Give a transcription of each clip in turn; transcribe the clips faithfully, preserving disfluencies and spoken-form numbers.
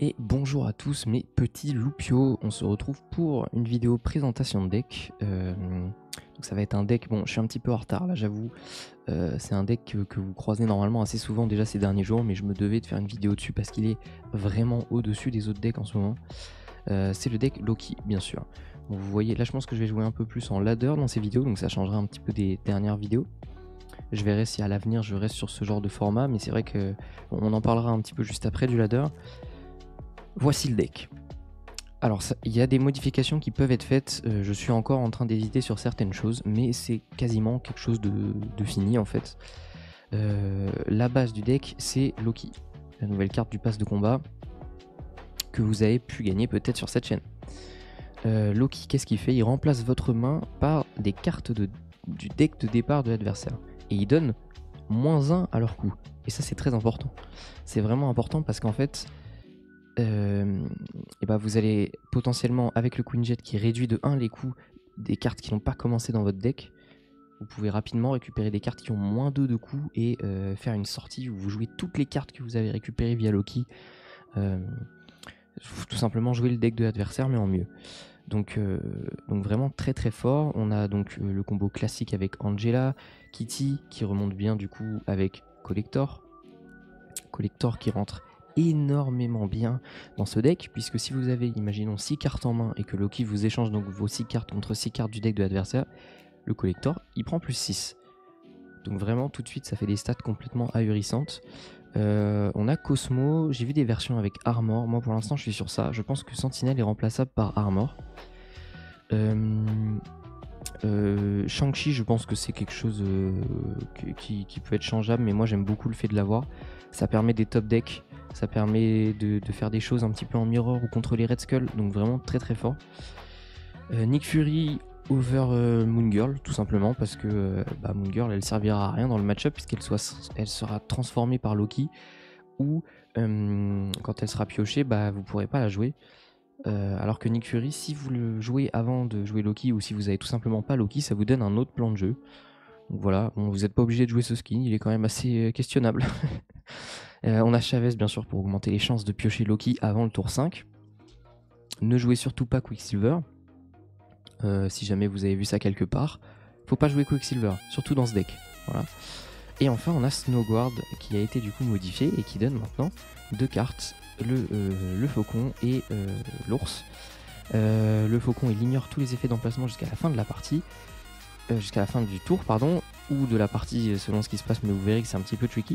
Et bonjour à tous mes petits loupiaux, on se retrouve pour une vidéo présentation de deck. Euh, donc ça va être un deck, bon je suis un petit peu en retard là j'avoue, euh, c'est un deck que, que vous croisez normalement assez souvent déjà ces derniers jours, mais je me devais de faire une vidéo dessus parce qu'il est vraiment au-dessus des autres decks en ce moment. Euh, c'est le deck Loki bien sûr. Bon, vous voyez, là je pense que je vais jouer un peu plus en ladder dans ces vidéos, donc ça changera un petit peu des dernières vidéos. Je verrai si à l'avenir je reste sur ce genre de format, mais c'est vrai que bon, on en parlera un petit peu juste après du ladder. Voici le deck. Alors il y a des modifications qui peuvent être faites, euh, je suis encore en train d'hésiter sur certaines choses, mais c'est quasiment quelque chose de, de fini en fait. Euh, la base du deck c'est Loki, la nouvelle carte du pass de combat que vous avez pu gagner peut-être sur cette chaîne. Euh, Loki, qu'est-ce qu'il fait? Il remplace votre main par des cartes de, du deck de départ de l'adversaire, et il donne moins un à leur coût, et ça c'est très important. C'est vraiment important parce qu'en fait, Euh, et bah vous allez potentiellement, avec le Queen Jet qui réduit de un les coûts des cartes qui n'ont pas commencé dans votre deck, vous pouvez rapidement récupérer des cartes qui ont moins deux de coûts et euh, faire une sortie où vous jouez toutes les cartes que vous avez récupérées via Loki. Euh, tout simplement jouer le deck de l'adversaire mais en mieux. Donc, euh, donc vraiment très très fort. On a donc euh, le combo classique avec Angela, Kitty qui remonte bien du coup avec Collector. Collector qui rentre énormément bien dans ce deck, puisque si vous avez, imaginons, six cartes en main et que Loki vous échange donc vos six cartes contre six cartes du deck de l'adversaire, le collector il prend plus six. Donc vraiment tout de suite ça fait des stats complètement ahurissantes. Euh, on a Cosmo, j'ai vu des versions avec Armor, moi pour l'instant je suis sur ça, je pense que Sentinelle est remplaçable par Armor. Euh, euh, Shang-Chi, je pense que c'est quelque chose euh, qui, qui peut être changeable, mais moi j'aime beaucoup le fait de l'avoir. Ça permet des top decks, ça permet de, de faire des choses un petit peu en mirror ou contre les Red Skull, donc vraiment très très fort. Euh, Nick Fury over euh, Moon Girl, tout simplement, parce que euh, bah, Moon Girl elle servira à rien dans le match-up, puisqu'elle soit, elle sera transformée par Loki, ou euh, quand elle sera piochée, bah, vous pourrez pas la jouer. Euh, alors que Nick Fury, si vous le jouez avant de jouer Loki, ou si vous avez tout simplement pas Loki, ça vous donne un autre plan de jeu. Donc voilà, bon, vous n'êtes pas obligé de jouer ce skin, il est quand même assez euh, questionnable. euh, on a Chavez bien sûr pour augmenter les chances de piocher Loki avant le tour cinq. Ne jouez surtout pas Quicksilver, euh, si jamais vous avez vu ça quelque part. Faut pas jouer Quicksilver, surtout dans ce deck. Voilà. Et enfin on a Snowguard qui a été du coup modifié et qui donne maintenant deux cartes, le, euh, le faucon et euh, l'ours. Euh, le faucon il ignore tous les effets d'emplacement jusqu'à la fin de la partie, euh, jusqu'à la fin du tour pardon, ou de la partie selon ce qui se passe, mais vous verrez que c'est un petit peu tricky.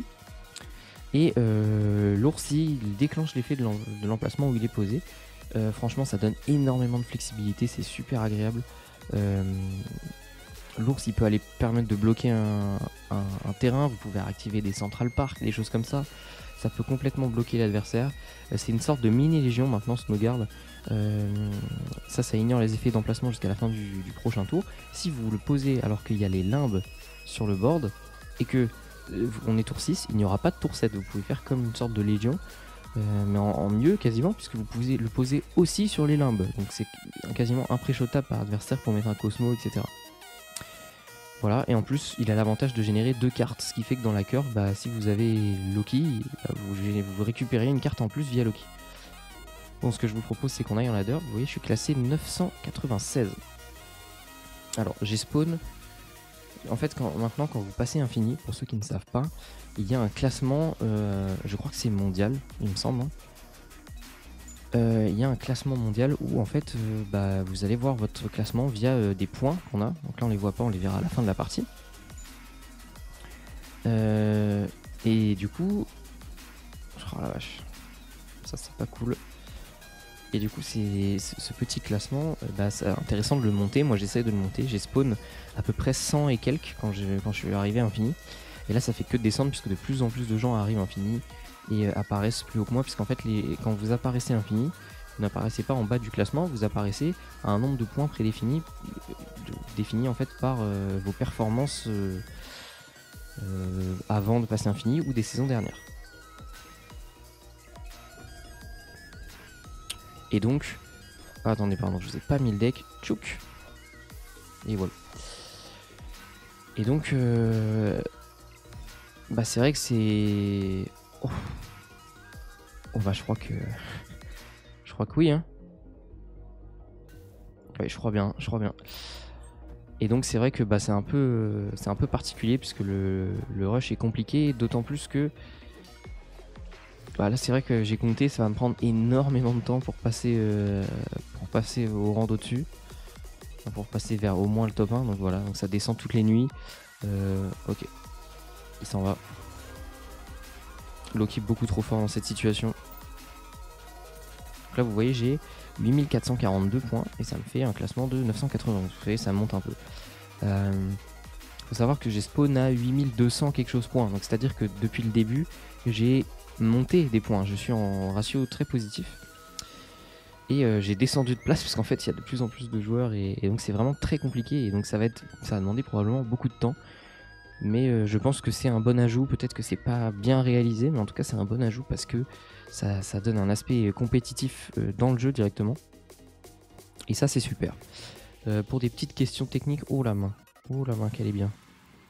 Et euh, l'ours il déclenche l'effet de l'emplacement où il est posé. Euh, franchement ça donne énormément de flexibilité, c'est super agréable. Euh, L'ours il peut aller permettre de bloquer un, un, un terrain, vous pouvez activer des Central Park, des choses comme ça. Ça peut complètement bloquer l'adversaire. Euh, c'est une sorte de mini légion maintenant, Snowguard. Euh, ça, ça ignore les effets d'emplacement jusqu'à la fin du, du prochain tour. Si vous le posez alors qu'il y a les limbes sur le board et que euh, on est tour six, il n'y aura pas de tour sept. Vous pouvez faire comme une sorte de légion, euh, mais en, en mieux quasiment, puisque vous pouvez le poser aussi sur les limbes. Donc c'est quasiment impré-shotable par adversaire pour mettre un Cosmo, et cetera. Voilà, et en plus il a l'avantage de générer deux cartes, ce qui fait que dans la curve, bah, si vous avez Loki, bah, vous, vous récupérez une carte en plus via Loki. Bon, ce que je vous propose c'est qu'on aille en ladder. Vous voyez je suis classé neuf cent quatre-vingt-seize. Alors j'ai spawn, en fait quand, maintenant quand vous passez infini, pour ceux qui ne savent pas, il y a un classement, euh, je crois que c'est mondial, il me semble, hein. Euh, il y a un classement mondial où en fait euh, bah, vous allez voir votre classement via euh, des points qu'on a. Donc là on les voit pas, on les verra à la fin de la partie. Euh, et du coup, oh la vache, ça c'est pas cool. Et du coup c'est ce petit classement, euh, bah, c'est intéressant de le monter. Moi j'essaie de le monter, j'ai spawn à peu près cent et quelques quand je, quand je suis arrivé à infini. Et là ça fait que descendre puisque de plus en plus de gens arrivent à infini et euh, apparaissent plus haut que moi, puisqu'en fait les, quand vous apparaissez infini, vous n'apparaissez pas en bas du classement, vous apparaissez à un nombre de points prédéfini, euh, défini en fait par euh, vos performances euh, euh, avant de passer infini ou des saisons dernières. Et donc, ah, attendez pardon, je vous ai pas mis le deck, tchouk. Et voilà. Et donc, euh, bah c'est vrai que c'est... Oh. Oh bah je crois que crois que oui, hein. Oui, je crois bien, je crois bien. Et donc c'est vrai que bah, c'est un peu, c'est un peu particulier puisque le, le rush est compliqué, d'autant plus que bah, là c'est vrai que j'ai compté, ça va me prendre énormément de temps pour passer, euh, pour passer au rang d'au-dessus, enfin, pour passer vers au moins le top un. Donc voilà, donc ça descend toutes les nuits. Euh, ok, il s'en va. Loki beaucoup trop fort dans cette situation. Donc là vous voyez j'ai huit mille quatre cent quarante-deux points et ça me fait un classement de neuf cent quatre-vingts. Vous voyez ça monte un peu. Euh, faut savoir que j'ai spawn à huit mille deux cents quelque chose points. Donc c'est à dire que depuis le début j'ai monté des points. Je suis en ratio très positif. Et euh, j'ai descendu de place parce qu'en fait il y a de plus en plus de joueurs et, et donc c'est vraiment très compliqué et donc ça va être, ça va demander probablement beaucoup de temps. Mais euh, je pense que c'est un bon ajout. Peut-être que c'est pas bien réalisé, mais en tout cas c'est un bon ajout parce que ça, ça donne un aspect compétitif euh, dans le jeu directement. Et ça c'est super. Euh, pour des petites questions techniques, oh la main, oh la main qu'elle est bien.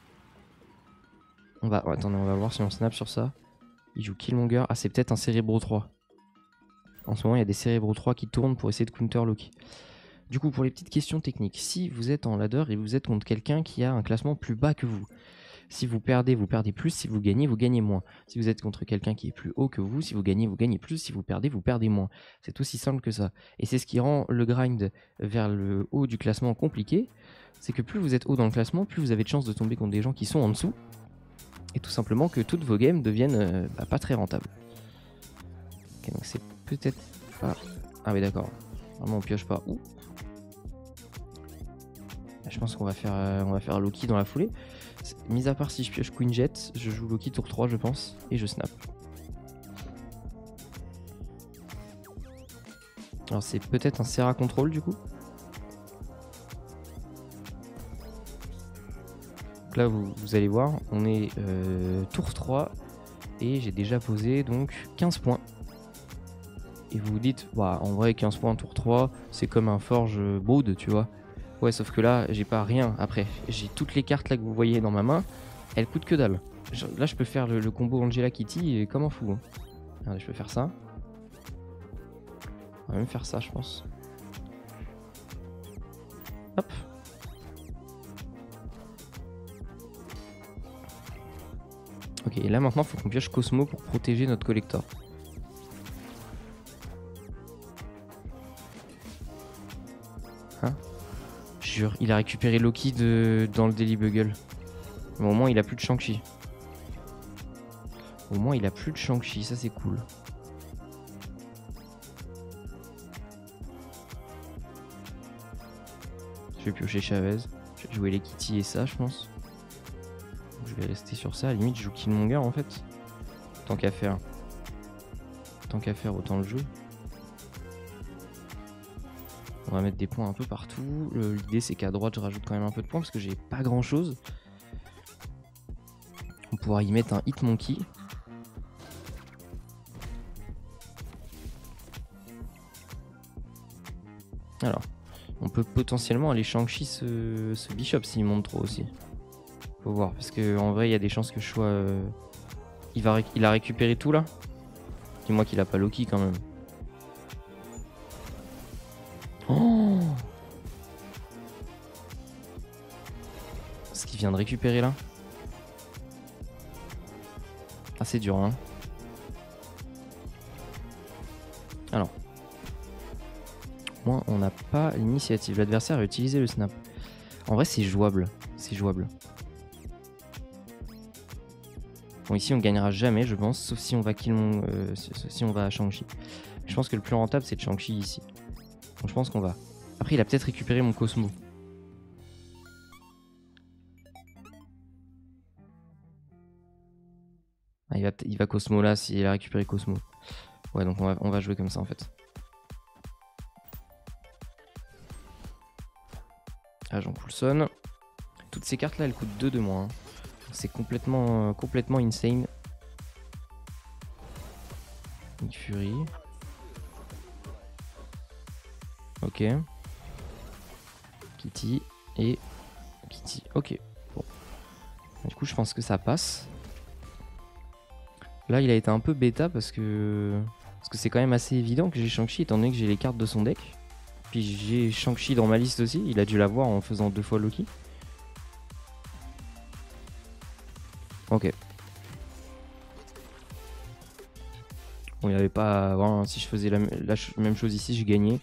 On va, oh, attendez, on va voir si on snap sur ça. Il joue Killmonger. Ah, c'est peut-être un Cerebro trois. En ce moment, il y a des Cerebro trois qui tournent pour essayer de counter Loki. Du coup, pour les petites questions techniques, si vous êtes en ladder et vous êtes contre quelqu'un qui a un classement plus bas que vous, si vous perdez, vous perdez plus, si vous gagnez, vous gagnez moins. Si vous êtes contre quelqu'un qui est plus haut que vous, si vous gagnez, vous gagnez plus, si vous perdez, vous perdez moins. C'est aussi simple que ça. Et c'est ce qui rend le grind vers le haut du classement compliqué, c'est que plus vous êtes haut dans le classement, plus vous avez de chances de tomber contre des gens qui sont en dessous, et tout simplement que toutes vos games deviennent euh, bah, pas très rentables. Ok, donc c'est peut-être pas... Ah oui d'accord, vraiment on pioche pas. Ouh. Je pense qu'on va faire, euh, on va faire Loki dans la foulée. Mis à part si je pioche Queen Jet, je joue Loki tour trois je pense, et je snap. Alors c'est peut-être un Serra Control du coup. Donc là vous, vous allez voir, on est euh, tour trois et j'ai déjà posé donc quinze points. Et vous vous dites, bah, en vrai quinze points tour trois, c'est comme un Forge Brood, tu vois. Ouais, sauf que là, j'ai pas rien après. J'ai toutes les cartes là que vous voyez dans ma main, elles coûtent que dalle. Là, je peux faire le, le combo Angela Kitty comme un fou. Hein. Regardez, je peux faire ça. On va même faire ça, je pense. Hop. Ok, et là maintenant, il faut qu'on pioche Cosmo pour protéger notre collector. Hein? Jure, il a récupéré Loki de... dans le Daily Bugle. Bon, au moins, il a plus de Shang-Chi. Au moins, il a plus de Shang-Chi, ça c'est cool. Je vais piocher Chavez. Je vais jouer les Kitty et ça, je pense. Je vais rester sur ça. À la limite, je joue Killmonger en fait. Tant qu'à faire. Tant qu'à faire, autant le jeu. On va mettre des points un peu partout. L'idée, c'est qu'à droite, je rajoute quand même un peu de points parce que j'ai pas grand chose. On pourra y mettre un Hitmonkey. Alors, on peut potentiellement aller Shang-Chi ce, ce Bishop s'il monte trop aussi. Faut voir, parce qu'en vrai, il y a des chances que je sois... Euh... Il, va il a récupéré tout là. Dis-moi qu'il a pas Loki quand même. Oh, ce qu'il vient de récupérer là. Ah, c'est dur, hein. Alors. Moi, on n'a pas l'initiative. L'adversaire a utilisé le snap. En vrai, c'est jouable. C'est jouable. Bon, ici, on gagnera jamais, je pense. Sauf si on va kill mon, euh, si on va à Shang-Chi. Je pense que le plus rentable, c'est de Shang-Chi ici. Donc, je pense qu'on va. Après, il a peut-être récupéré mon Cosmo. Ah, il va, il va Cosmo là s'il a récupéré Cosmo. Ouais, donc on va, on va jouer comme ça en fait. Agent Coulson. Toutes ces cartes là, elles coûtent deux de moins. Hein. C'est complètement, euh, complètement insane. Nick Fury. Ok. Kitty et Kitty. Ok. Bon. Du coup, je pense que ça passe. Là, il a été un peu bêta parce que Parce que c'est quand même assez évident que j'ai Shang-Chi étant donné que j'ai les cartes de son deck. Puis j'ai Shang-Chi dans ma liste aussi, il a dû l'avoir en faisant deux fois Loki. Ok. Bon, il n'y avait pas... Bon, si je faisais la, la même chose ici, je gagnais.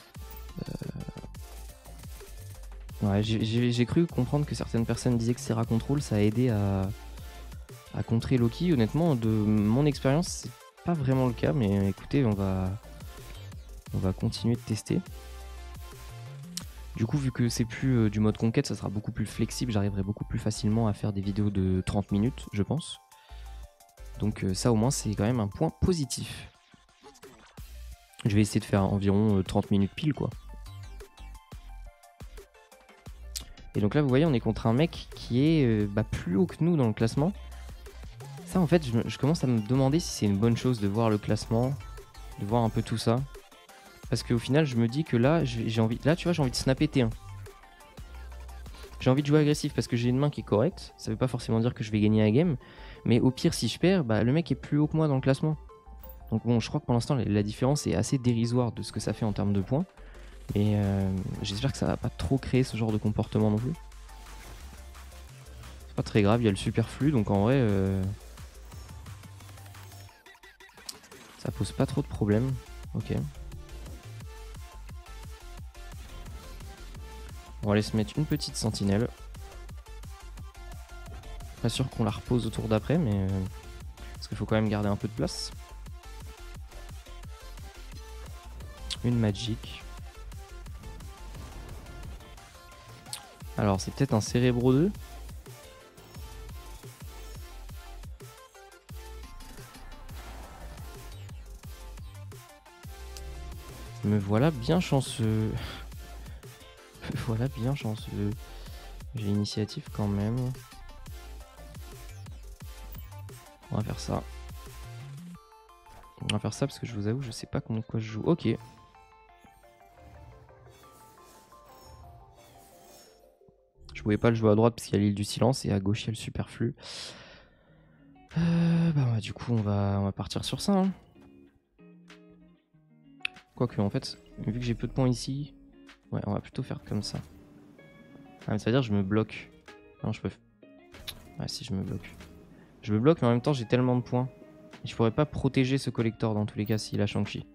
Euh... Ouais, j'ai cru comprendre que certaines personnes disaient que Serra Control, ça a aidé à, à contrer Loki. Honnêtement, de mon expérience, c'est pas vraiment le cas, mais écoutez, on va, on va continuer de tester. Du coup, vu que c'est plus euh, du mode conquête, ça sera beaucoup plus flexible, j'arriverai beaucoup plus facilement à faire des vidéos de trente minutes, je pense. Donc euh, ça au moins c'est quand même un point positif. Je vais essayer de faire environ euh, trente minutes pile quoi. Et donc là vous voyez on est contre un mec qui est euh, bah, plus haut que nous dans le classement. Ça en fait je, je commence à me demander si c'est une bonne chose de voir le classement, de voir un peu tout ça. Parce qu'au final je me dis que là j'ai envie, là tu vois j'ai envie de snapper T un. J'ai envie de jouer agressif parce que j'ai une main qui est correcte. Ça veut pas forcément dire que je vais gagner la game. Mais au pire, si je perds, bah, le mec est plus haut que moi dans le classement. Donc bon, je crois que pour l'instant, la différence est assez dérisoire de ce que ça fait en termes de points. Et euh, j'espère que ça va pas trop créer ce genre de comportement non plus. C'est pas très grave, il y a le superflu. Donc en vrai, euh, ça pose pas trop de problèmes. Ok. On va aller se mettre une petite sentinelle. Pas sûr qu'on la repose au tour d'après, mais... Euh, parce qu'il faut quand même garder un peu de place. Une Magic. Alors, c'est peut-être un Cérébro deux. Me voilà bien chanceux. Me voilà bien chanceux. J'ai l'initiative quand même. On va faire ça. On va faire ça parce que je vous avoue, je sais pas contre quoi je joue. Ok. Je pouvais pas le jouer à droite parce qu'il y a l'île du silence et à gauche il y a le superflu. Euh, bah, bah du coup on va, on va partir sur ça. Hein. Quoique en fait, vu que j'ai peu de points ici, ouais on va plutôt faire comme ça. Ah, mais ça veut dire que je me bloque. Non je peux... Ouais si je me bloque. Je me bloque mais en même temps j'ai tellement de points. Et je pourrais pas protéger ce collector dans tous les cas s'il a Shang-Chi.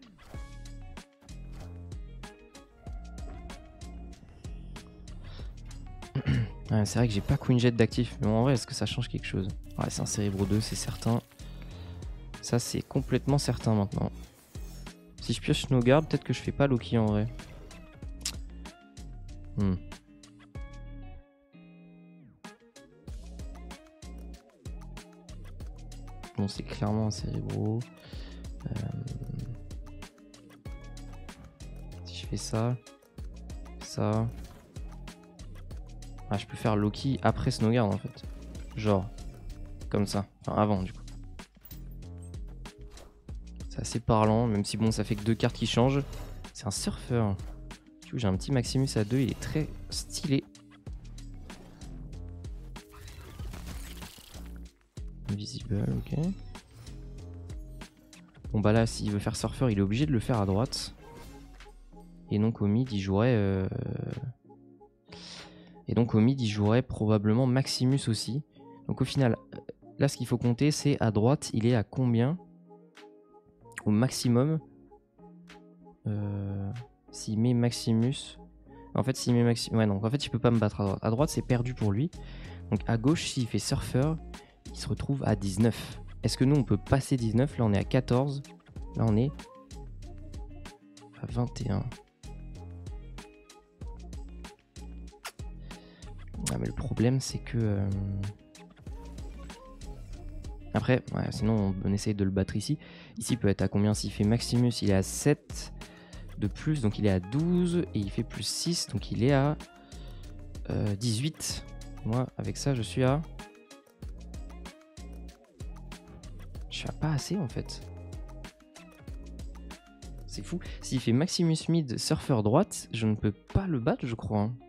Ouais, c'est vrai que j'ai pas Queen Jet d'actif, mais en vrai, est-ce que ça change quelque chose? Ouais, c'est un Cérébro deux, c'est certain. Ça, c'est complètement certain maintenant. Si je pioche Snowguard, peut-être que je fais pas Loki en vrai. Hmm. Bon, c'est clairement un Cérébro. Euh... Si je fais ça, ça... Ah, je peux faire Loki après Snowguard en fait. Genre, comme ça. Enfin, avant du coup. C'est assez parlant, même si bon, ça fait que deux cartes qui changent. C'est un surfeur. Du coup, j'ai un petit Maximus à deux, il est très stylé. Invisible, ok. Bon bah là, s'il veut faire surfeur, il est obligé de le faire à droite. Et donc au mid, il jouerait... Euh... Et donc au mid, il jouerait probablement Maximus aussi. Donc au final, là, ce qu'il faut compter, c'est à droite, il est à combien? Au maximum. Euh... S'il met Maximus... En fait, s'il met Maximus... Ouais, non, en fait, il peut pas me battre à droite. À droite, c'est perdu pour lui. Donc à gauche, s'il fait surfeur, il se retrouve à dix-neuf. Est-ce que nous, on peut passer dix-neuf? Là, on est à quatorze. Là, on est à vingt et un. Ah, mais le problème, c'est que... Euh... Après, ouais, sinon, on essaye de le battre ici. Ici, il peut être à combien? S'il fait Maximus, il est à sept de plus, donc il est à douze. Et il fait plus six, donc il est à euh, dix-huit. Moi, avec ça, je suis à... Je suis à pas assez, en fait. C'est fou. S'il fait Maximus mid, surfeur droite, je ne peux pas le battre, je crois. Hein.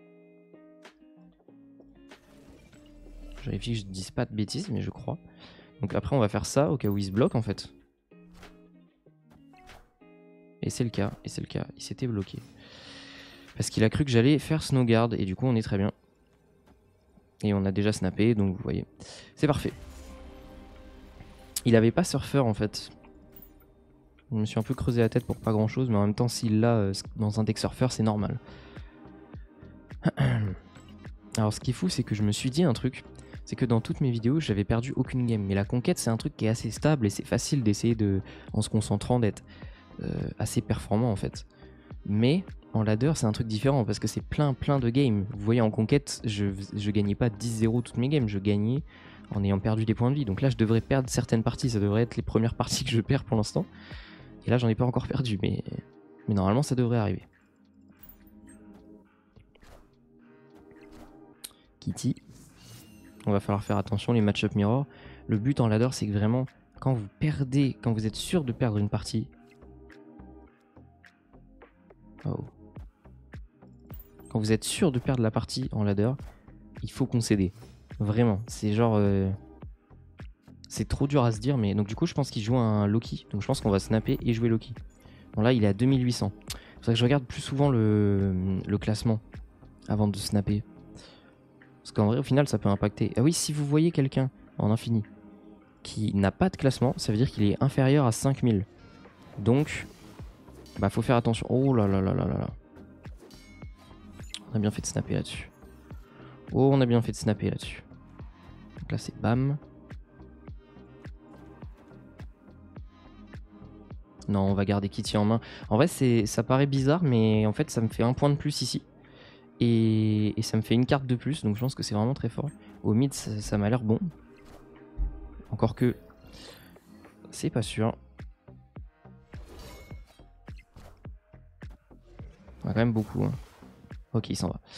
Je vérifie que je ne dise pas de bêtises, mais je crois. Donc après on va faire ça au cas où il se bloque en fait. Et c'est le cas, et c'est le cas, il s'était bloqué. Parce qu'il a cru que j'allais faire Snowguard, et du coup on est très bien. Et on a déjà snappé, donc vous voyez. C'est parfait. Il avait pas Surfer en fait. Je me suis un peu creusé la tête pour pas grand chose, mais en même temps s'il l'a euh, dans un deck Surfer c'est normal. Alors ce qui est fou c'est que je me suis dit un truc. C'est que dans toutes mes vidéos j'avais perdu aucune game. Mais la conquête c'est un truc qui est assez stable et c'est facile d'essayer de, en se concentrant, d'être euh, assez performant en fait. Mais en ladder c'est un truc différent parce que c'est plein plein de games. Vous voyez en conquête je, je gagnais pas dix zéro toutes mes games, je gagnais en ayant perdu des points de vie. Donc là je devrais perdre certaines parties, ça devrait être les premières parties que je perds pour l'instant. Et là j'en ai pas encore perdu mais, mais normalement ça devrait arriver. Kitty. On va falloir faire attention les match-up mirror. Le but en ladder c'est que vraiment quand vous perdez, quand vous êtes sûr de perdre une partie. Oh. Quand vous êtes sûr de perdre la partie en ladder, il faut concéder. Vraiment, c'est genre... Euh... C'est trop dur à se dire, mais donc du coup je pense qu'il joue un Loki. Donc je pense qu'on va snapper et jouer Loki. Bon là il est à deux mille huit cents. C'est pour ça que je regarde plus souvent le, le classement avant de snapper. Parce qu'en vrai au final ça peut impacter. Ah oui, si vous voyez quelqu'un en infini qui n'a pas de classement, ça veut dire qu'il est inférieur à cinq mille. Donc, bah faut faire attention. Oh là là là là là là. On a bien fait de snapper là-dessus. Oh, on a bien fait de snapper là-dessus. Donc là c'est bam. Non, on va garder Kitty en main. En vrai, c'est, ça paraît bizarre, mais en fait, ça me fait un point de plus ici. Et, et ça me fait une carte de plus, donc je pense que c'est vraiment très fort. Au mid, ça, ça m'a l'air bon. Encore que, c'est pas sûr. On a quand même beaucoup. Hein. Ok, il s'en va.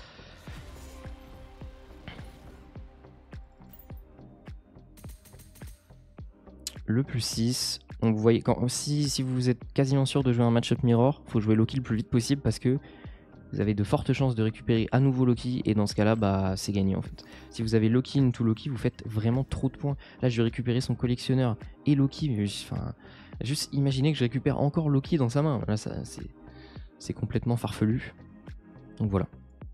Le plus six. Donc vous voyez, quand, si, si vous êtes quasiment sûr de jouer un match-up mirror, il faut jouer Loki le plus vite possible parce que vous avez de fortes chances de récupérer à nouveau Loki et dans ce cas là bah c'est gagné en fait. Si vous avez Loki into Loki, vous faites vraiment trop de points. Là je vais récupérer son collectionneur et Loki, mais enfin juste imaginez que je récupère encore Loki dans sa main. Là ça c'est c'est complètement farfelu. Donc voilà.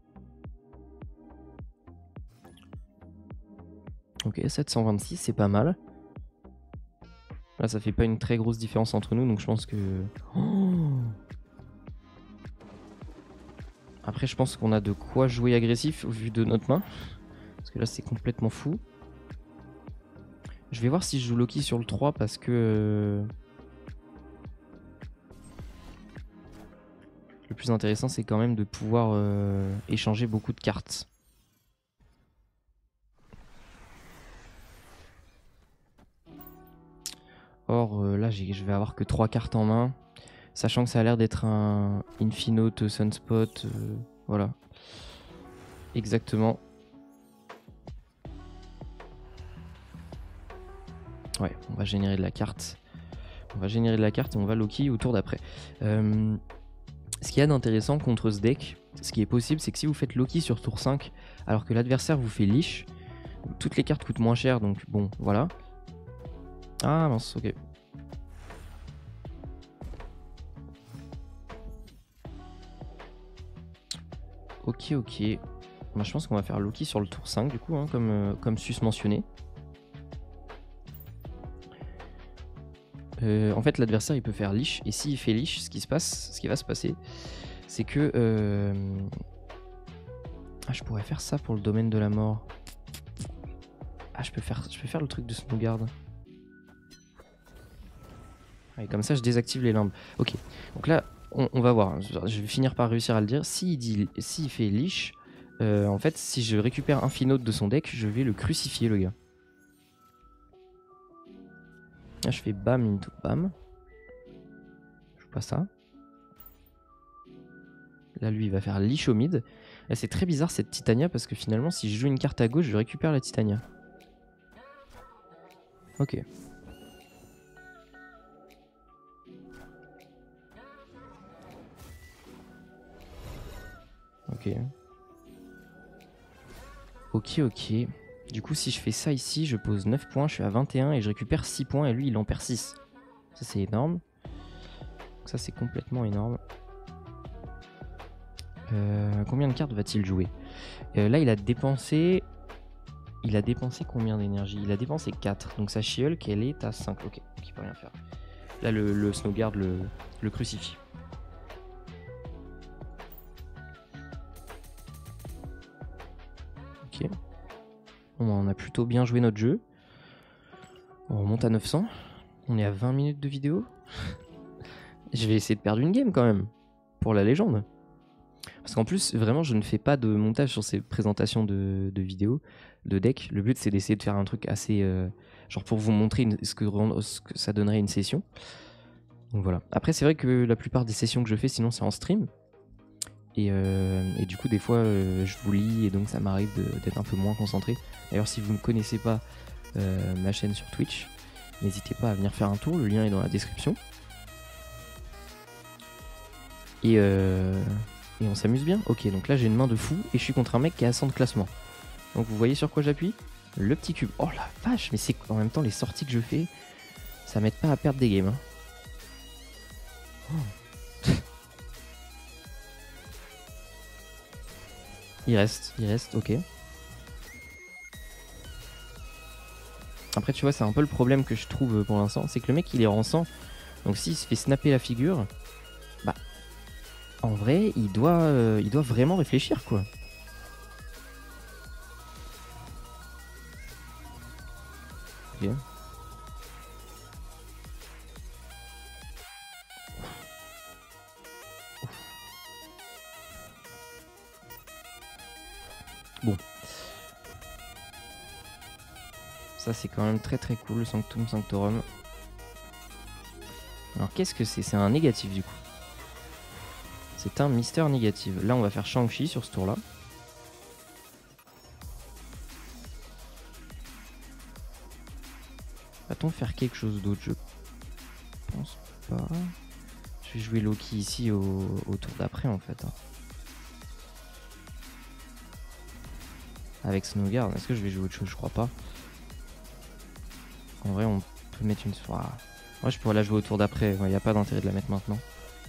Ok, sept cent vingt-six c'est pas mal. Là ça fait pas une très grosse différence entre nous donc je pense que... Oh, après je pense qu'on a de quoi jouer agressif au vu de notre main. Parce que là c'est complètement fou. Je vais voir si je joue Loki sur le trois parce que... Le plus intéressant c'est quand même de pouvoir euh, échanger beaucoup de cartes. Or euh, là je vais avoir que trois cartes en main. Sachant que ça a l'air d'être un Infinote, Sunspot, euh, voilà. Exactement. Ouais, on va générer de la carte. On va générer de la carte et on va Loki au tour d'après. Euh, ce qu'il y a d'intéressant contre ce deck, ce qui est possible, c'est que si vous faites Loki sur tour cinq, alors que l'adversaire vous fait Lich, toutes les cartes coûtent moins cher, donc bon, voilà. Ah mince, ok. Ok, ok. Bah, je pense qu'on va faire Loki sur le tour cinq du coup, hein, comme, euh, comme sus mentionné. Euh, en fait, l'adversaire il peut faire Lich, et s'il fait Lich, ce qui se passe, ce qui va se passer, c'est que euh... ah, je pourrais faire ça pour le domaine de la mort. Ah, je peux faire, je peux faire le truc de Snowguard. Et comme ça, je désactive les limbes. Ok, donc là, on, on va voir. Je vais finir par réussir à le dire. S'il dit, s'il fait Lich, euh, en fait, si je récupère un Infinote de son deck, je vais le crucifier, le gars. Là, je fais bam into bam. Je joue pas ça. Là, lui, il va faire Lich au mid. Là, c'est très bizarre cette Titania parce que finalement, si je joue une carte à gauche, je récupère la Titania. Ok. Ok. Ok, ok. Du coup, si je fais ça ici, je pose neuf points, je suis à vingt et un et je récupère six points et lui, il en perd six. Ça, c'est énorme. Donc ça, c'est complètement énorme. Euh, combien de cartes va-t-il jouer? euh, Là, il a dépensé... Il a dépensé combien d'énergie? Il a dépensé quatre. Donc sa She-Hulk, elle est à cinq. Ok, donc il peut rien faire. Là, le, le Snowguard le, le crucifie. Ok. On a plutôt bien joué notre jeu. On remonte à neuf cents. On est à vingt minutes de vidéo. Je vais essayer de perdre une game quand même. Pour la légende. Parce qu'en plus, vraiment, je ne fais pas de montage sur ces présentations de, de vidéos, de deck. Le but, c'est d'essayer de faire un truc assez... Euh, genre pour vous montrer une, ce, que, ce que ça donnerait une session. Donc voilà. Après, c'est vrai que la plupart des sessions que je fais, sinon, c'est en stream. Et, euh, et du coup, des fois, euh, je vous lis et donc ça m'arrive d'être un peu moins concentré. D'ailleurs, si vous ne connaissez pas euh, ma chaîne sur Twitch, n'hésitez pas à venir faire un tour. Le lien est dans la description. Et... Euh, Et on s'amuse bien. Ok, donc là j'ai une main de fou et je suis contre un mec qui est à cent de classement. Donc vous voyez sur quoi j'appuie? Le petit cube. Oh la vache, mais c'est en même temps les sorties que je fais, ça m'aide pas à perdre des games. Hein. Oh. Il reste, il reste, ok. Après tu vois, c'est un peu le problème que je trouve pour l'instant, c'est que le mec il est en cent. Donc s'il se fait snapper la figure, bah en vrai il doit, euh, il doit vraiment réfléchir quoi. Ok. Bon. Ça c'est quand même très très cool, le Sanctum Sanctorum. Alors qu'est-ce que c'est? C'est un négatif du coup. C'est un Mister négatif. Là on va faire Shang-Chi sur ce tour là. Va-t-on faire quelque chose d'autre? Je pense pas. Je vais jouer Loki ici au, au tour d'après en fait. Hein. Avec Snowguard, est-ce que je vais jouer autre chose? Je crois pas. En vrai on peut mettre une... Ah. Moi je pourrais la jouer au tour d'après, il n'y a pas d'intérêt de la mettre maintenant.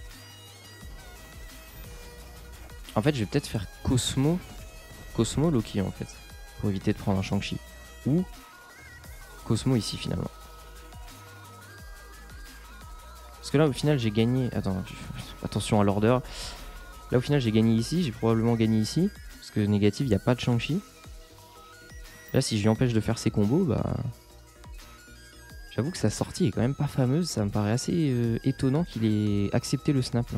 En fait je vais peut-être faire Cosmo. Cosmo Loki en fait. Pour éviter de prendre un Shang-Chi. Ou Cosmo ici finalement. Parce que là au final j'ai gagné... Attends, attention à l'order. Là au final j'ai gagné ici, j'ai probablement gagné ici. Parce que négatif, il n'y a pas de Shang-Chi. Là si je lui empêche de faire ses combos, bah... J'avoue que sa sortie est quand même pas fameuse, ça me paraît assez euh, étonnant qu'il ait accepté le snap là.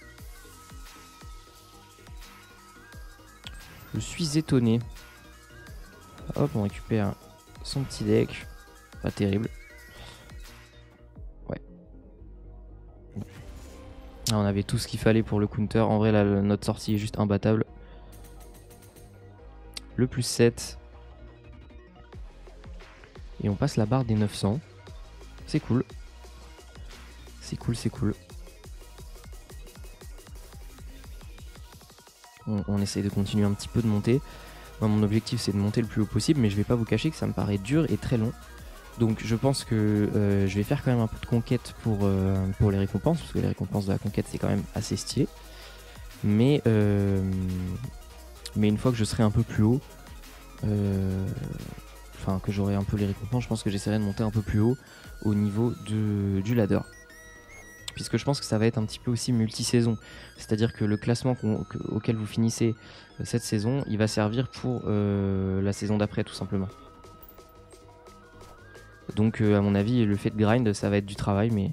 Je suis étonné. Hop, on récupère son petit deck. Pas terrible. Ouais. Là, on avait tout ce qu'il fallait pour le counter. En vrai, là, notre sortie est juste imbattable. Le plus sept. Et on passe la barre des neuf cents. C'est cool. C'est cool, c'est cool. On, on essaye de continuer un petit peu de monter. Moi, mon objectif, c'est de monter le plus haut possible, mais je vais pas vous cacher que ça me paraît dur et très long. Donc je pense que euh, je vais faire quand même un peu de conquête pour, euh, pour les récompenses, parce que les récompenses de la conquête, c'est quand même assez stylé. Mais, euh, mais une fois que je serai un peu plus haut, euh, enfin que j'aurai un peu les récompenses, je pense que j'essaierai de monter un peu plus haut au niveau de, du ladder. Puisque je pense que ça va être un petit peu aussi multi-saison. C'est-à-dire que le classement qu'on, que, auquel vous finissez cette saison, il va servir pour euh, la saison d'après tout simplement. Donc euh, à mon avis, le fait de grind, ça va être du travail, mais...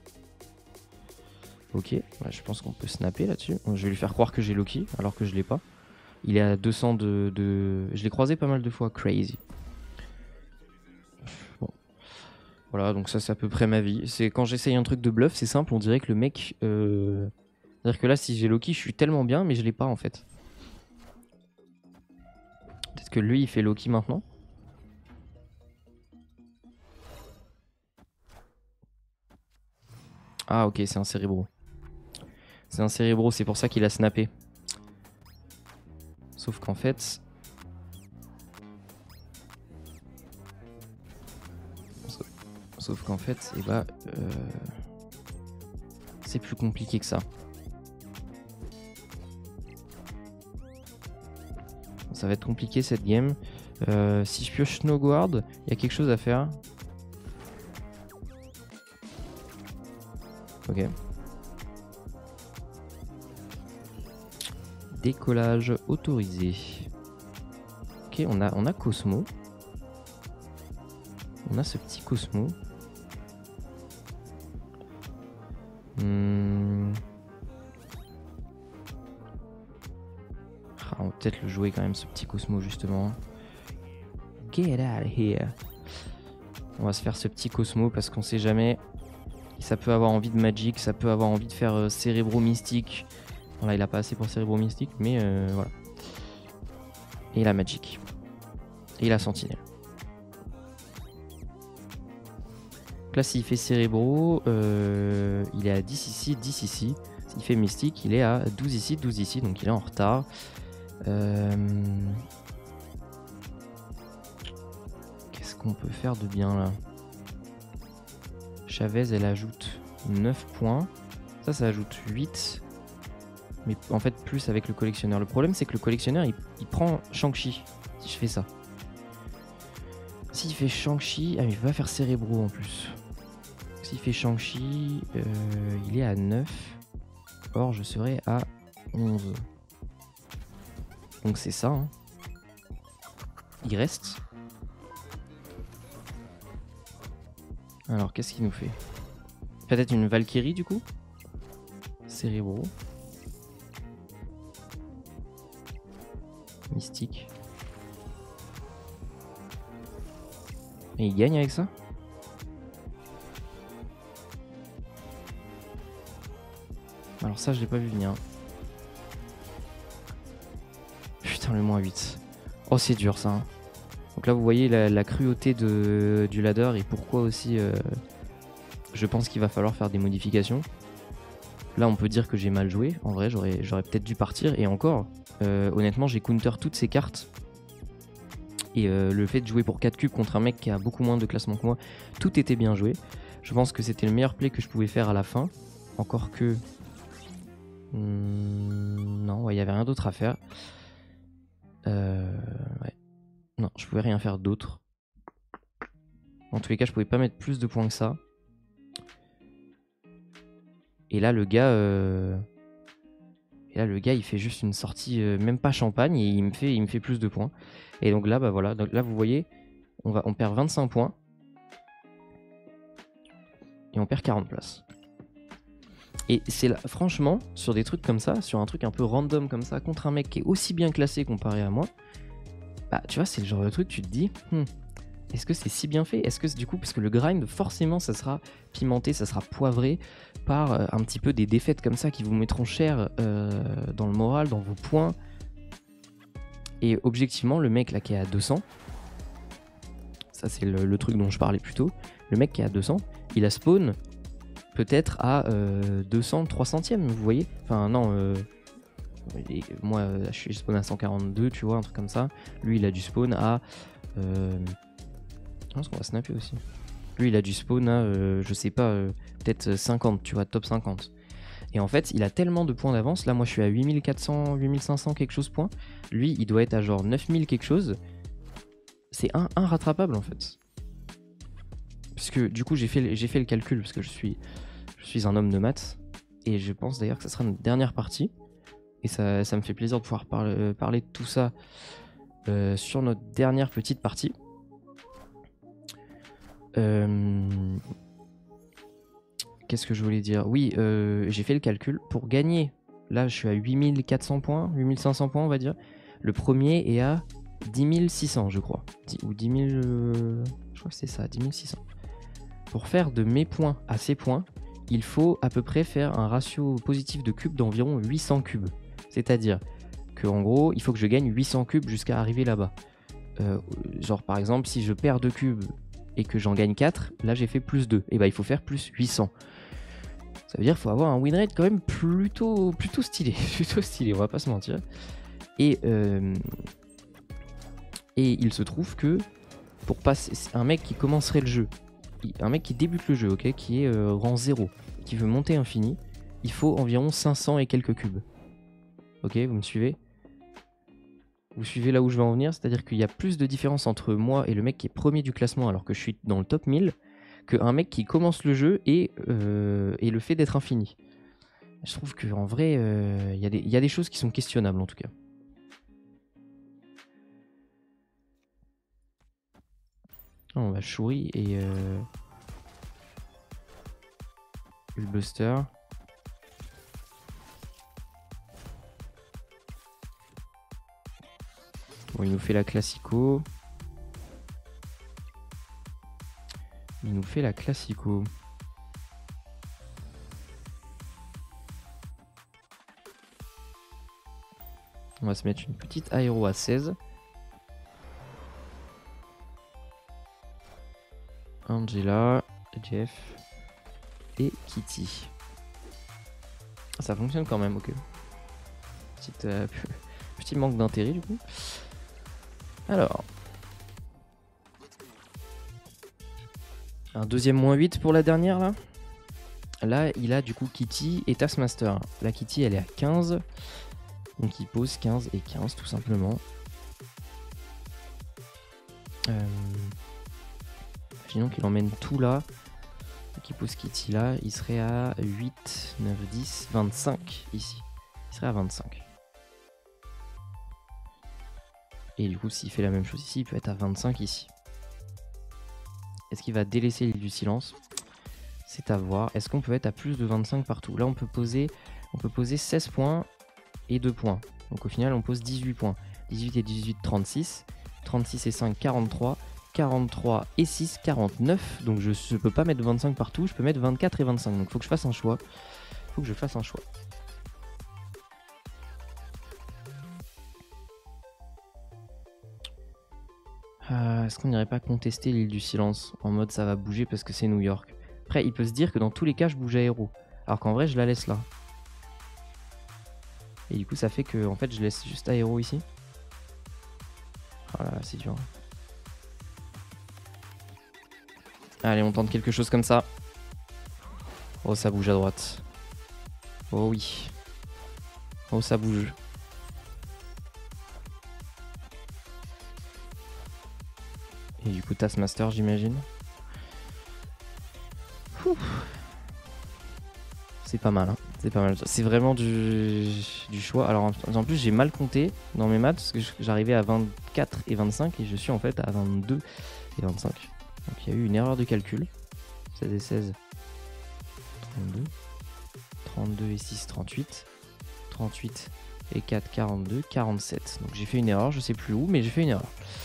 Ok, ouais, je pense qu'on peut snapper là-dessus. Je vais lui faire croire que j'ai Loki, alors que je l'ai pas. Il est à deux cents de... de... Je l'ai croisé pas mal de fois, crazy. Bon. Voilà, donc ça c'est à peu près ma vie. C'est quand j'essaye un truc de bluff, c'est simple, on dirait que le mec... Euh... C'est-à-dire que là, si j'ai Loki, je suis tellement bien, mais je l'ai pas en fait. Peut-être que lui, il fait Loki maintenant. Ah ok, c'est un Cérébro. C'est un Cérébro, c'est pour ça qu'il a snappé. Sauf qu'en fait... Sauf qu'en fait, eh bah, euh, c'est plus compliqué que ça. Ça va être compliqué cette game. Euh, si je pioche Snowguard, il y a quelque chose à faire. Ok. Décollage autorisé. Ok, on a, on a Cosmo. On a ce petit Cosmo. Hmm. Ah, on va peut-être le jouer quand même, ce petit Cosmo, justement. Get out of here. On va se faire ce petit Cosmo parce qu'on sait jamais. Ça peut avoir envie de Magic, ça peut avoir envie de faire euh, Cérébro Mystique. Bon, là, il a pas assez pour Cérébro Mystique, mais euh, voilà. Et la Magic. Et la Sentinelle. Donc là, s'il fait Cérébro, euh, il est à dix ici, dix ici. S'il fait Mystique, il est à douze ici, douze ici, donc il est en retard. Euh... Qu'est-ce qu'on peut faire de bien là? Chavez, elle ajoute neuf points. Ça, ça ajoute huit. Mais en fait, plus avec le collectionneur. Le problème, c'est que le collectionneur, il, il prend Shang-Chi. Si je fais ça. S'il fait Shang-Chi... Ah, mais il va faire Cérébro en plus. S'il fait Shang-Chi, euh, il est à neuf. Or, je serai à onze. Donc c'est ça. Hein. Il reste. Alors, qu'est-ce qu'il nous fait? Peut-être une Valkyrie, du coup? Cérébro. Mystique. Et il gagne avec ça? Alors ça, je l'ai pas vu venir. Putain, le moins huit. Oh, c'est dur, ça. Hein. Donc là, vous voyez la, la cruauté de, du ladder et pourquoi aussi euh, je pense qu'il va falloir faire des modifications. Là, on peut dire que j'ai mal joué. En vrai, j'aurais j'aurais peut-être dû partir. Et encore, euh, honnêtement, j'ai counter toutes ces cartes. Et euh, le fait de jouer pour quatre cubes contre un mec qui a beaucoup moins de classement que moi, tout était bien joué. Je pense que c'était le meilleur play que je pouvais faire à la fin. Encore que... Hmm, non, il ouais, n'y avait rien d'autre à faire. Euh, ouais. Non, je pouvais rien faire d'autre. En tous les cas, je pouvais pas mettre plus de points que ça. Et là, le gars... Euh... Et là, le gars, il fait juste une sortie, euh, même pas champagne, et il me fait, il me fait plus de points. Et donc là, bah voilà. Donc là, vous voyez, on, va, on perd vingt-cinq points. Et on perd quarante places. Et c'est là, franchement, sur des trucs comme ça, sur un truc un peu random comme ça, contre un mec qui est aussi bien classé comparé à moi, bah tu vois, c'est le genre de truc, tu te dis, hmm, est-ce que c'est si bien fait? Est-ce que du coup, parce que le grind, forcément, ça sera pimenté, ça sera poivré par euh, un petit peu des défaites comme ça qui vous mettront cher euh, dans le moral, dans vos points. Et objectivement, le mec là qui est à deux cents, ça c'est le, le truc dont je parlais plus tôt, le mec qui est à deux cents, il a spawn peut-être à euh, deux cents, trois centièmes, vous voyez? Enfin non, euh, et moi je suis spawn à cent quarante-deux, tu vois, un truc comme ça. Lui il a du spawn à... Euh, je pense qu'on va snapper aussi. Lui il a du spawn à, euh, je sais pas, euh, peut-être cinquante, tu vois, top cinquante. Et en fait, il a tellement de points d'avance. Là, moi, je suis à huit mille quatre cents, huit mille cinq cents quelque chose points. Lui, il doit être à genre neuf mille quelque chose. C'est un, rattrapable en fait. Puisque du coup, j'ai fait, j'ai fait le calcul parce que je suis, je suis un homme de maths. Et je pense d'ailleurs que ça sera notre dernière partie. Et ça, ça me fait plaisir de pouvoir parler, euh, parler de tout ça euh, sur notre dernière petite partie. Euh... Qu'est-ce que je voulais dire? Oui, euh, j'ai fait le calcul. Pour gagner, là je suis à huit mille quatre cents points, huit mille cinq cents points on va dire. Le premier est à dix mille six cents je crois. Ou dix mille... Euh, je crois que c'est ça, dix mille six cents. Pour faire de mes points à ces points, il faut à peu près faire un ratio positif de cubes d'environ huit cents cubes. C'est-à-dire que en gros, il faut que je gagne huit cents cubes jusqu'à arriver là-bas. Euh, genre par exemple, si je perds deux cubes et que j'en gagne quatre, là j'ai fait plus deux. Et bah il faut faire plus huit cents. Ça veut dire qu'il faut avoir un win rate quand même plutôt, plutôt stylé. plutôt stylé, on va pas se mentir. Et, euh, et il se trouve que pour passer, un mec qui commencerait le jeu un mec qui débute le jeu, ok, qui est euh, rang zéro, qui veut monter infini, il faut environ cinq cents et quelques cubes. Ok, vous me suivez? Vous suivez là où je veux en venir, c'est-à-dire qu'il y a plus de différence entre moi et le mec qui est premier du classement alors que je suis dans le top mille, qu'un mec qui commence le jeu et, euh, et le fait d'être infini. Je trouve qu'en vrai, il euh, y, y a des choses qui sont questionnables en tout cas. Oh, on va Shuri et euh... Buster. Bon, il nous fait la classico. Il nous fait la classico. On va se mettre une petite aéro à seize. Angela, Jeff et Kitty. Ça fonctionne quand même, ok. Petite, euh, petit manque d'intérêt du coup. Alors. Un deuxième moins huit pour la dernière là. Là, il a du coup Kitty et Taskmaster. La Kitty, elle est à quinze. Donc il pose quinze et quinze tout simplement. Euh... Imaginons qu'il emmène tout là. Donc il pose Kitty là. Il serait à huit, neuf, dix, vingt-cinq ici. Il serait à vingt-cinq. Et du coup, s'il fait la même chose ici, il peut être à vingt-cinq ici. Est-ce qu'il va délaisser l'île du silence? C'est à voir. Est-ce qu'on peut être à plus de vingt-cinq partout? Là, on peut poser, on peut poser seize points et deux points. Donc au final, on pose dix-huit points. dix-huit et dix-huit, trente-six. trente-six et cinq, quarante-trois. quarante-trois et six, quarante-neuf. Donc je ne peux pas mettre vingt-cinq partout. Je peux mettre vingt-quatre et vingt-cinq. Donc il faut que je fasse un choix. Il faut que je fasse un choix. Euh, Est-ce qu'on n'irait pas contester l'île du silence en mode ça va bouger parce que c'est New York? Après, il peut se dire que dans tous les cas, je bouge à héros. Alors qu'en vrai, je la laisse là. Et du coup, ça fait que en fait, je laisse juste à héros ici. Oh là là, c'est dur. Allez, on tente quelque chose comme ça. Oh, ça bouge à droite. Oh oui. Oh, ça bouge. Et du coup, Taskmaster, j'imagine. C'est pas mal, hein. C'est pas mal. C'est vraiment du, du choix. Alors en, en plus, j'ai mal compté dans mes maths parce que j'arrivais à vingt-quatre et vingt-cinq et je suis en fait à vingt-deux et vingt-cinq. Donc il y a eu une erreur de calcul. seize et seize, trente-deux. trente-deux et six, trente-huit. trente-huit et quatre, quarante-deux. quarante-sept. Donc j'ai fait une erreur, je sais plus où, mais j'ai fait une erreur.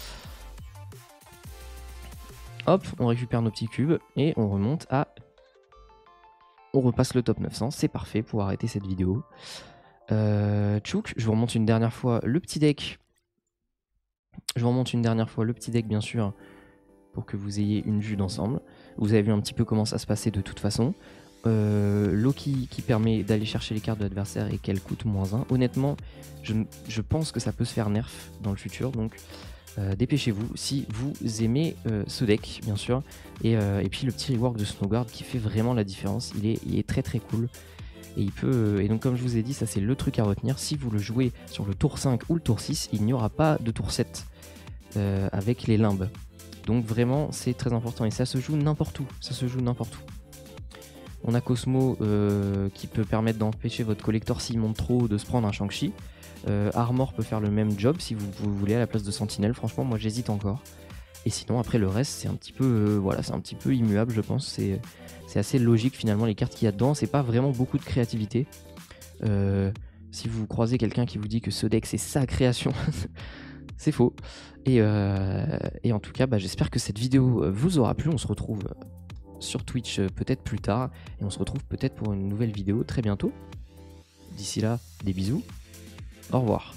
Hop, on récupère nos petits cubes et on remonte à... On repasse le top neuf cents, c'est parfait pour arrêter cette vidéo. Euh, Tchouk, je vous remonte une dernière fois le petit deck. Je vous remonte une dernière fois le petit deck, bien sûr, pour que vous ayez une vue d'ensemble. Vous avez vu un petit peu comment ça se passait de toute façon. Euh, Loki qui permet d'aller chercher les cartes de l'adversaire et qu'elle coûte moins un. Honnêtement, je, je pense que ça peut se faire nerf dans le futur, donc... Euh, dépêchez-vous si vous aimez euh, ce deck, bien sûr. Et, euh, et puis le petit rework de Snowguard qui fait vraiment la différence. Il est, il est très très cool. Et, il peut, euh, et donc comme je vous ai dit, ça c'est le truc à retenir. Si vous le jouez sur le tour cinq ou le tour six, il n'y aura pas de tour sept euh, avec les limbes. Donc vraiment c'est très important. Et ça se joue n'importe où. Ça se joue n'importe où. On a Cosmo euh, qui peut permettre d'empêcher votre collector s'il monte trop de se prendre un Shang-Chi. Euh, Armor peut faire le même job si vous, vous voulez à la place de Sentinelle. Franchement, moi j'hésite encore. Et sinon, après le reste, c'est un petit peu, euh, voilà, c'est un petit peu immuable, je pense. C'est, c'est assez logique finalement les cartes qu'il y a dedans. C'est pas vraiment beaucoup de créativité. Euh, si vous croisez quelqu'un qui vous dit que ce deck c'est sa création, c'est faux. Et, euh, et en tout cas, bah, j'espère que cette vidéo vous aura plu. On se retrouve sur Twitch peut-être plus tard et on se retrouve peut-être pour une nouvelle vidéo très bientôt. D'ici là, des bisous. Au revoir.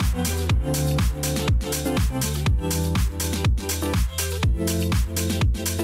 Thank you.